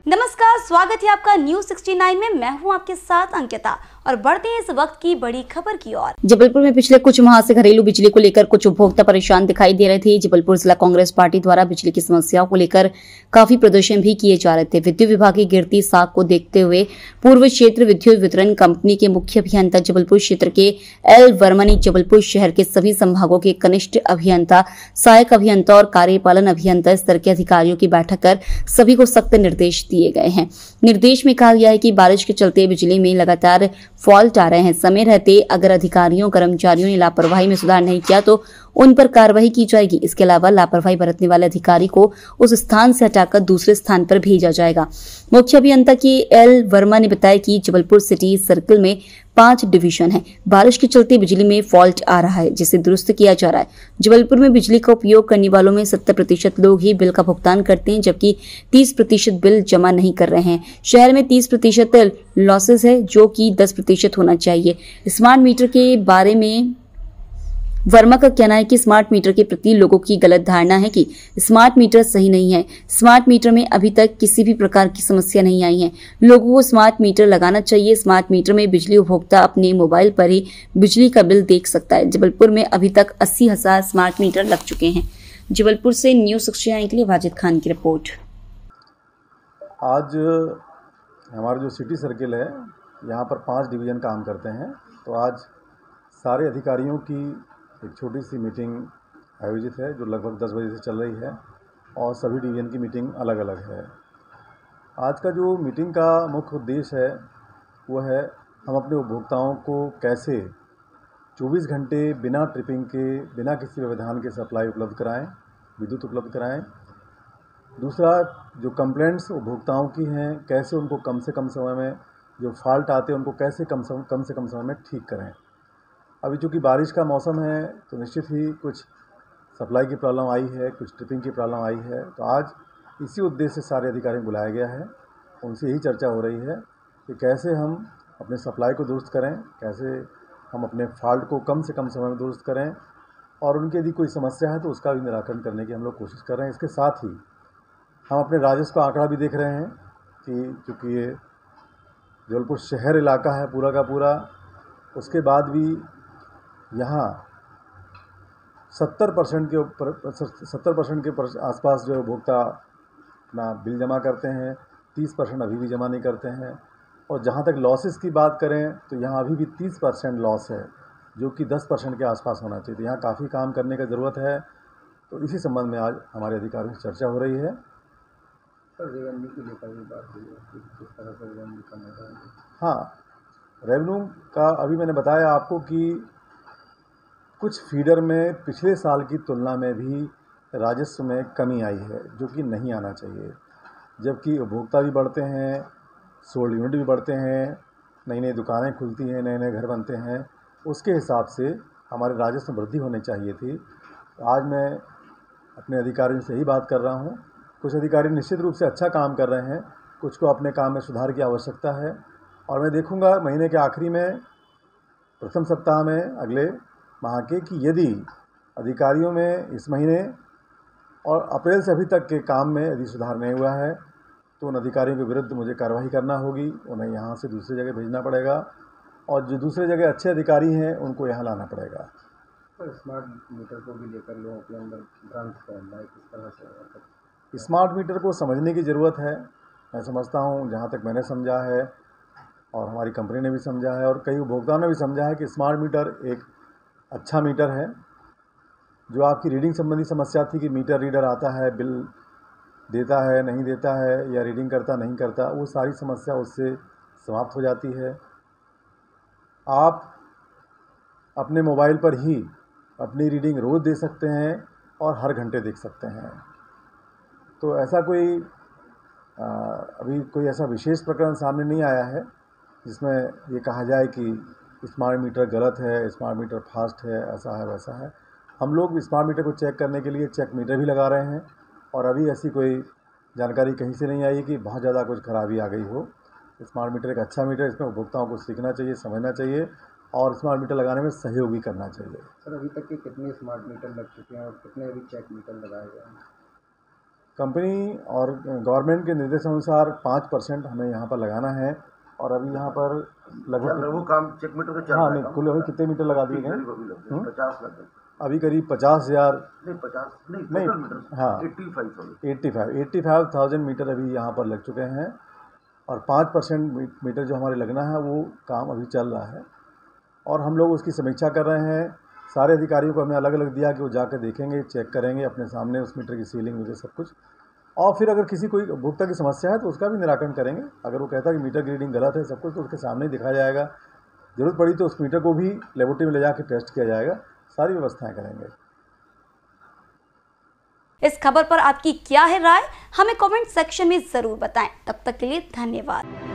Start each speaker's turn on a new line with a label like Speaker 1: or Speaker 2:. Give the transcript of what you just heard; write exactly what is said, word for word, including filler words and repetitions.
Speaker 1: नमस्कार, स्वागत है आपका न्यूज सिक्सटी नाइन में। मैं हूं आपके साथ अंकिता और बढ़ते हैं इस वक्त की बड़ी खबर की ओर।
Speaker 2: जबलपुर में पिछले कुछ माह से घरेलू बिजली को लेकर कुछ उपभोक्ता परेशान दिखाई दे रहे थे। जबलपुर जिला कांग्रेस पार्टी द्वारा बिजली की समस्याओं को लेकर काफी प्रदर्शन भी किए जा रहे थे। विद्युत विभाग की गिरती साख को देखते हुए पूर्व क्षेत्र विद्युत वितरण कंपनी के मुख्य अभियंता जबलपुर क्षेत्र के एल वर्मा ने जबलपुर शहर के सभी संभागों के कनिष्ठ अभियंता, सहायक अभियंता और कार्यपालन अभियंता स्तर के अधिकारियों की बैठक कर सभी को सख्त निर्देश दिए गए हैं। निर्देश में कहा गया है कि बारिश के चलते बिजली में लगातार फॉल्ट आ रहे हैं। समय रहते अगर अधिकारियों कर्मचारियों ने लापरवाही में सुधार नहीं किया तो उन पर कार्रवाई की जाएगी। इसके अलावा लापरवाही बरतने वाले अधिकारी को उस स्थान से हटाकर दूसरे स्थान पर भेजा जाएगा। मुख्य अभियंता की एल वर्मा ने बताया कि जबलपुर सिटी सर्कल में पांच डिवीजन है। बारिश के चलते बिजली में फॉल्ट आ रहा है, जिसे दुरुस्त किया जा रहा है। जबलपुर में बिजली का उपयोग करने वालों में सत्तर प्रतिशत लोग ही बिल का भुगतान करते हैं, जबकि तीस प्रतिशत बिल जमा नहीं कर रहे हैं। शहर में तीस प्रतिशत लॉसेस है, जो कि दस प्रतिशत होना चाहिए। स्मार्ट मीटर के बारे में वर्मा का कहना है कि स्मार्ट मीटर के प्रति लोगों की गलत धारणा है कि स्मार्ट मीटर सही नहीं है। स्मार्ट मीटर में अभी तक किसी भी प्रकार की समस्या नहीं आई है। लोगों को स्मार्ट मीटर लगाना चाहिए। स्मार्ट मीटर में बिजली उपभोक्ता अपने मोबाइल पर ही बिजली का बिल देख सकता है। जबलपुर में अभी तक अस्सी हजार स्मार्ट मीटर लग चुके हैं। जबलपुर से न्यूज सिक्सटी नाइन के लिए वाजिद खान की रिपोर्ट।
Speaker 3: आज हमारा जो सिटी सर्किल है, यहाँ पर पांच डिवीज़न काम करते हैं। तो आज सारे अधिकारियों की एक छोटी सी मीटिंग आयोजित है, जो लगभग दस बजे से चल रही है और सभी डिवीज़न की मीटिंग अलग अलग है। आज का जो मीटिंग का मुख्य उद्देश्य है वो है हम अपने उपभोक्ताओं को कैसे चौबीस घंटे बिना ट्रिपिंग के, बिना किसी व्यवधान के सप्लाई उपलब्ध कराएं, विद्युत उपलब्ध कराएं। दूसरा, जो कंप्लेंट्स उपभोक्ताओं की हैं, कैसे उनको कम से कम समय में, जो फॉल्ट आते हैं उनको कैसे कम से कम से कम समय में ठीक करें। अभी चूँकि बारिश का मौसम है तो निश्चित ही कुछ सप्लाई की प्रॉब्लम आई है, कुछ ट्रिपिंग की प्रॉब्लम आई है। तो आज इसी उद्देश्य से सारे अधिकारियों को बुलाया गया है। उनसे यही चर्चा हो रही है कि कैसे हम अपने सप्लाई को दुरुस्त करें, कैसे हम अपने फॉल्ट को कम से कम समय में दुरुस्त करें, और उनकी यदि कोई समस्या है तो उसका भी निराकरण करने की हम लोग कोशिश कर रहे हैं। इसके साथ ही हम अपने राजस्व का आंकड़ा भी देख रहे हैं कि चूँकि ये जबलपुर शहर इलाका है पूरा का पूरा, उसके बाद भी यहाँ सत्तर परसेंट के ऊपर सत्तर परसेंट के आसपास जो उपभोक्ता अपना बिल जमा करते हैं, तीस परसेंट अभी भी जमा नहीं करते हैं। और जहाँ तक लॉसेस की बात करें तो यहाँ अभी भी तीस परसेंट लॉस है, जो कि दस परसेंट के आसपास होना चाहिए। तो यहाँ काफ़ी काम करने की ज़रूरत है। तो इसी संबंध में आज हमारे अधिकारियों से चर्चा हो रही है।
Speaker 4: रेवेन्यू की लेकर भी बात हुई है कि किस तरह से रेवेन्यू करना चाहिए।
Speaker 3: हाँ, रेवेन्यू का अभी मैंने बताया आपको कि कुछ फीडर में पिछले साल की तुलना में भी राजस्व में कमी आई है, जो कि नहीं आना चाहिए। जबकि उपभोक्ता भी बढ़ते हैं, सोल्ड यूनिट भी बढ़ते हैं, नई नई दुकानें खुलती हैं, नए नए घर बनते हैं, उसके हिसाब से हमारे राजस्व में वृद्धि होनी चाहिए थी। आज मैं अपने अधिकारियों से यही बात कर रहा हूँ। कुछ अधिकारी निश्चित रूप से अच्छा काम कर रहे हैं, कुछ को अपने काम में सुधार की आवश्यकता है। और मैं देखूँगा महीने के आखिरी में, प्रथम सप्ताह में अगले माह के, कि यदि अधिकारियों में इस महीने और अप्रैल से अभी तक के काम में यदि सुधार नहीं हुआ है तो उन अधिकारियों के विरुद्ध मुझे कार्रवाई करना होगी। उन्हें यहाँ से दूसरी जगह भेजना पड़ेगा और जो दूसरे जगह अच्छे अधिकारी हैं उनको यहाँ लाना पड़ेगा।
Speaker 4: तो स्मार्ट मीटर को भी लेकर लोगों के अंदर भ्रांत फैलना है, किस तरह से
Speaker 3: स्मार्ट मीटर को समझने की ज़रूरत है। मैं समझता हूँ, जहाँ तक मैंने समझा है और हमारी कंपनी ने भी समझा है और कई उपभोक्ताओं ने भी समझा है कि स्मार्ट मीटर एक अच्छा मीटर है। जो आपकी रीडिंग संबंधी समस्या थी कि मीटर रीडर आता है, बिल देता है, नहीं देता है, या रीडिंग करता नहीं करता, वो सारी समस्या उससे समाप्त हो जाती है। आप अपने मोबाइल पर ही अपनी रीडिंग रोज़ दे सकते हैं और हर घंटे देख सकते हैं। तो ऐसा कोई आ, अभी कोई ऐसा विशेष प्रकरण सामने नहीं आया है जिसमें ये कहा जाए कि स्मार्ट मीटर गलत है, स्मार्ट मीटर फास्ट है, ऐसा है वैसा है। हम लोग स्मार्ट मीटर को चेक करने के लिए चेक मीटर भी लगा रहे हैं और अभी ऐसी कोई जानकारी कहीं से नहीं आई कि बहुत ज़्यादा कुछ खराबी आ गई हो। स्मार्ट मीटर एक अच्छा मीटर, इसमें उपभोक्ताओं को सीखना चाहिए, समझना चाहिए और स्मार्ट मीटर लगाने में सहयोग भी करना चाहिए।
Speaker 4: सर, अभी तक के कितने स्मार्ट मीटर लग चुके हैं और कितने अभी चेक मीटर लगाए गए हैं?
Speaker 3: कंपनी और गवर्नमेंट के निर्देशानुसार पाँच परसेंट हमें यहाँ पर लगाना है और अभी यहाँ पर लगभग
Speaker 5: वो काम चेक मीटर का चल
Speaker 3: हाँ
Speaker 5: रहा
Speaker 3: नहीं कुल अभी कितने मीटर लगा दिए गए?
Speaker 5: पचास लग
Speaker 3: अभी करीब पचास हज़ार
Speaker 5: नहीं पचास नहीं
Speaker 3: नहीं,
Speaker 5: टोटल मीटर
Speaker 3: हाँ
Speaker 5: eighty five thousand
Speaker 3: eighty five eighty five thousand metre अभी यहाँ पर लग चुके हैं और पाँच परसेंट मीटर जो हमारे लगना है वो काम अभी चल रहा है और हम लोग उसकी समीक्षा कर रहे हैं। सारे अधिकारियों को हमने अलग अलग दिया कि वो जाकर देखेंगे, चेक करेंगे अपने सामने उस मीटर की सीलिंग वगैरह सब कुछ, और फिर अगर किसी कोई उपभोक्ता की समस्या है तो उसका भी निराकरण करेंगे। अगर वो कहता है कि मीटर की रीडिंग गलत है सब कुछ तो उसके सामने ही दिखाया जाएगा। ज़रूरत पड़ी तो उस मीटर को भी लेबोरेटरी में ले जाकर टेस्ट किया जाएगा। सारी व्यवस्थाएँ करेंगे।
Speaker 1: इस खबर पर आपकी क्या है राय, हमें कमेंट सेक्शन में जरूर बताएं। तब तक के लिए धन्यवाद।